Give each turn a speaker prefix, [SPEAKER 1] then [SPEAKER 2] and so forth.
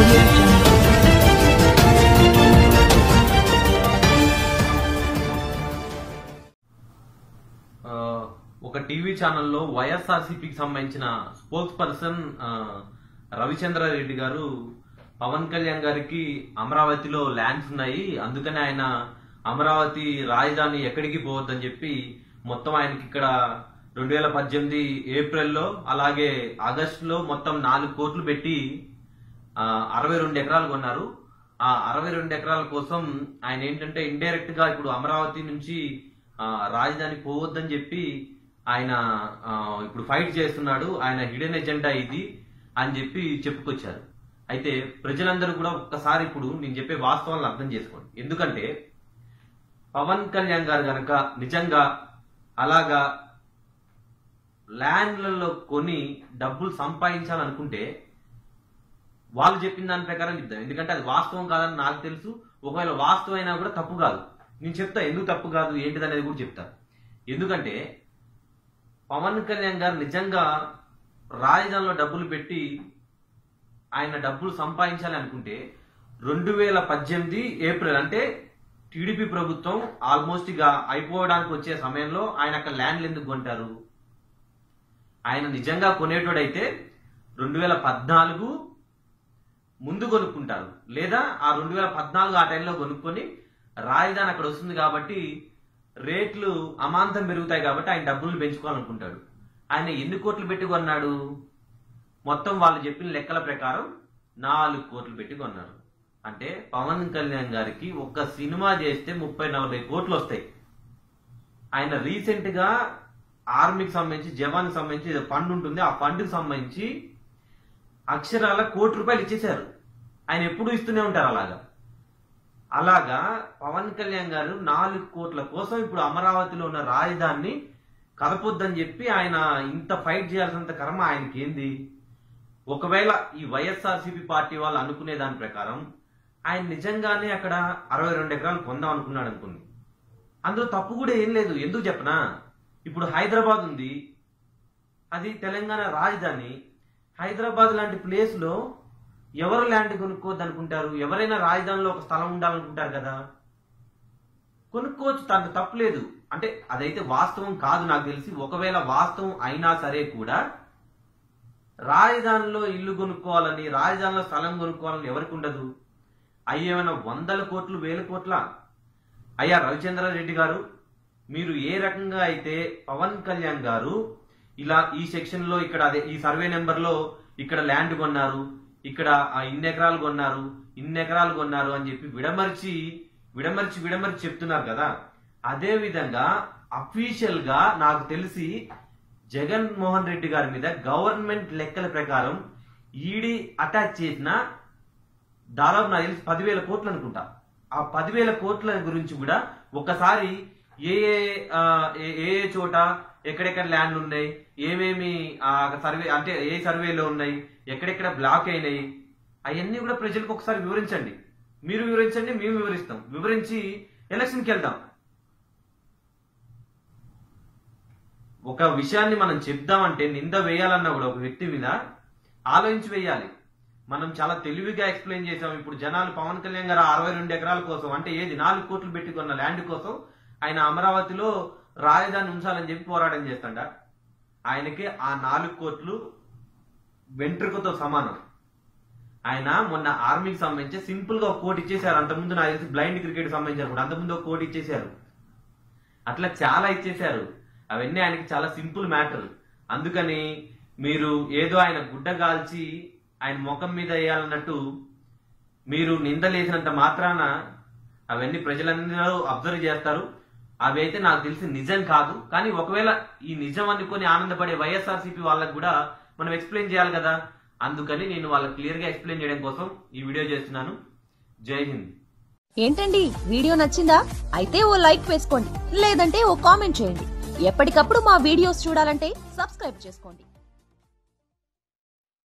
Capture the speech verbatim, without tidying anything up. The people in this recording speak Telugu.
[SPEAKER 1] audio jungle.
[SPEAKER 2] ఒక టీవీ ఛానల్లో వైఎస్ఆర్సీపీకి సంబంధించిన స్పోక్స్ పర్సన్ రవిచంద్రారెడ్డి గారు పవన్ కళ్యాణ్ గారికి అమరావతిలో ల్యాండ్స్ ఉన్నాయి, అందుకని ఆయన అమరావతి రాజధాని ఎక్కడికి పోవద్దని చెప్పి మొత్తం ఆయనకి ఇక్కడ రెండు వేల పద్దెనిమిది ఏప్రిల్లో అలాగే ఆగస్టులో మొత్తం నాలుగు కోట్లు పెట్టి అరవై రెండు ఎకరాలు కొన్నారు. ఆ అరవై రెండు ఎకరాల కోసం ఆయన ఏంటంటే ఇండైరెక్ట్ గా ఇప్పుడు అమరావతి నుంచి రాజధాని పోవద్దని చెప్పి ఆయన ఇప్పుడు ఫైట్ చేస్తున్నాడు. ఆయన హిడెన్ ఎజెండా ఇది అని చెప్పి చెప్పుకొచ్చారు. అయితే ప్రజలందరూ కూడా ఒక్కసారి ఇప్పుడు నేను చెప్పే వాస్తవాలను అర్థం చేసుకోండి. ఎందుకంటే పవన్ కళ్యాణ్ గారు గనక నిజంగా అలాగా ల్యాండ్లలో కొని డబ్బులు సంపాదించాలనుకుంటే వాళ్ళు చెప్పిన దాని ప్రకారం చెప్తాం. ఎందుకంటే అది వాస్తవం కాదని నాకు తెలుసు. ఒకవేళ వాస్తవం అయినా కూడా తప్పు కాదు. నేను చెప్తా ఎందుకు తప్పు కాదు ఏంటిది అనేది కూడా చెప్తా. ఎందుకంటే పవన్ కళ్యాణ్ గారు నిజంగా రాజధానిలో డబ్బులు పెట్టి ఆయన డబ్బులు సంపాదించాలి అనుకుంటే రెండు వేల పద్దెనిమిది ఏప్రిల్ అంటే టీడీపీ ప్రభుత్వం ఆల్మోస్ట్ ఇక అయిపోవడానికి వచ్చే సమయంలో ఆయన అక్కడ ల్యాండ్లు ఎందుకు కొంటారు? ఆయన నిజంగా కొనేటోడైతే రెండు వేల పద్నాలుగు ముందు కొనుక్కుంటారు, లేదా ఆ రెండు వేల పద్నాలుగు ఆ టైంలో కొనుక్కొని రాజధాని అక్కడ వస్తుంది కాబట్టి రేట్లు అమాంతం పెరుగుతాయి కాబట్టి ఆయన డబ్బులు పెంచుకోవాలనుకుంటాడు. ఆయన ఎన్ని కోట్లు పెట్టి కొన్నాడు? మొత్తం వాళ్ళు చెప్పిన లెక్కల ప్రకారం నాలుగు కోట్లు పెట్టి కొన్నారు. అంటే పవన్ కళ్యాణ్ గారికి ఒక్క సినిమా చేస్తే ముప్పై నలభై కోట్లు వస్తాయి. ఆయన రీసెంట్ గా ఆర్మీకి సంబంధించి జవాన్ కి సంబంధించి ఫండ్ ఉంటుంది, ఆ ఫండ్ కి సంబంధించి అక్షరాల కోటి రూపాయలు ఇచ్చేశారు. ఆయన ఎప్పుడు ఇస్తూనే ఉంటారు. అలాగా అలాగా పవన్ కళ్యాణ్ గారు నాలుగు కోట్ల కోసం ఇప్పుడు అమరావతిలో ఉన్న రాజధానిని కలపొద్దని చెప్పి ఆయన ఇంత ఫైట్ చేయాల్సినంత కర్మ ఆయనకి ఏంది? ఒకవేళ ఈ వైఎస్ఆర్సీపీ పార్టీ వాళ్ళు అనుకునే దాని ప్రకారం ఆయన నిజంగానే అక్కడ అరవై రెండు ఎకరాలు కొందాం అనుకున్నాడు అనుకుంది. అందులో తప్పు కూడా ఏం లేదు. ఎందుకు చెప్పనా? ఇప్పుడు హైదరాబాద్ ఉంది, అది తెలంగాణ రాజధాని. హైదరాబాద్ లాంటి ప్లేస్ లో ఎవరు ల్యాండ్ కొనుక్కోవద్దు అనుకుంటారు? ఎవరైనా రాజధానిలో ఒక స్థలం ఉండాలనుకుంటారు కదా, కొనుక్కోవచ్చు, దాంట్లో తప్పులేదు. అంటే అదైతే వాస్తవం కాదు నాకు తెలిసి. ఒకవేళ వాస్తవం అయినా సరే కూడా రాజధానిలో ఇల్లు కొనుక్కోవాలని, రాజధానిలో స్థలం కొనుక్కోవాలని ఎవరికి ఉండదు? అయ్యేమైనా వందల కోట్లు వేల కోట్ల? అయ్యా రవిచంద్రారెడ్డి గారు, మీరు ఏ రకంగా అయితే పవన్ కళ్యాణ్ గారు ఇలా ఈ సెక్షన్ లో ఇక్కడ అదే ఈ సర్వే నెంబర్ లో ఇక్కడ ల్యాండ్ కొన్నారు, ఇక్కడ ఇన్ని ఎకరాలు కొన్నారు, ఇన్ని ఎకరాలు కొన్నారు అని చెప్పి విడమర్చి విడమర్చి విడమర్చి చెప్తున్నారు కదా, అదే విధంగా అఫీషియల్ గా నాకు తెలిసి జగన్మోహన్ రెడ్డి గారి మీద గవర్నమెంట్ లెక్కల ప్రకారం ఈడీ అటాచ్ చేసిన దాదాపు నాకు తెలిసి పదివేల కోట్లు అనుకుంటా. ఆ పదివేల కోట్ల గురించి కూడా ఒకసారి ఏ ఏ ఏ చోట ఎక్కడెక్కడ ల్యాండ్ ఉన్నాయి, ఏమేమి సర్వే అంటే ఏ సర్వేలో ఉన్నాయి, ఎక్కడెక్కడ బ్లాక్ అయినాయి, అవన్నీ కూడా ప్రజలకు ఒకసారి వివరించండి. మీరు వివరించండి, మేము వివరిస్తాం. వివరించి ఎలక్షన్కి వెళ్దాం. ఒక విషయాన్ని మనం చెప్దామంటే నింద వేయాలన్నా కూడా ఒక వ్యక్తి మీద ఆలోచించి వేయాలి. మనం చాలా తెలివిగా ఎక్స్ప్లెయిన్ చేసాం. ఇప్పుడు జనాలు పవన్ కళ్యాణ్ గారు అరవై రెండు ఎకరాల కోసం అంటే ఏది నాలుగు కోట్లు పెట్టి కొన్న ల్యాండ్ కోసం ఆయన అమరావతిలో రాజధాని ఉంచాలని చెప్పి పోరాటం చేస్తాడ. ఆయనకి ఆ నాలుగు కోట్లు వెంట్రుకతో సమానం. ఆయన మొన్న ఆర్మీకి సంబంధించి సింపుల్ గా ఒక కోటి ఇచ్చేశారు. అంతకుముందు నాకు తెలిసి బ్లైండ్ క్రికెట్ సంబంధించారు కూడా అంతకుముందు ఒక కోటి ఇచ్చేశారు. అట్లా చాలా ఇచ్చేశారు. అవన్నీ ఆయనకి చాలా సింపుల్ మ్యాటర్. అందుకని మీరు ఏదో ఆయన గుడ్డ కాల్చి ఆయన ముఖం మీద వేయాలన్నట్టు మీరు నిందలేసినంత మాత్రాన అవన్నీ ప్రజలందరూ అబ్జర్వ్ చేస్తారు. అవి అయితే నాకు తెలిసి నిజం కాదు. కానీ ఒకవేళ ఈ నిజం అనుకొని ఆనందపడే వైఎస్ఆర్సీపీ వాళ్ళకు కూడా మనం ఎక్స్ప్లెయిన్ చేయాలి కదా. అందుకని నేను వాళ్ళకి క్లియర్ గా ఎక్స్ప్లెయిన్ చేయడం కోసం ఈ వీడియో చేస్తున్నాను. జై హింద్.
[SPEAKER 3] ఏంటండి వీడియో నచ్చిందా? అయితే ఓ లైక్ వేసుకోండి, లేదంటే ఓ కామెంట్ చేయండి. ఎప్పటికప్పుడు మా వీడియోస్ చూడాలంటే సబ్స్క్రైబ్ చేసుకోండి.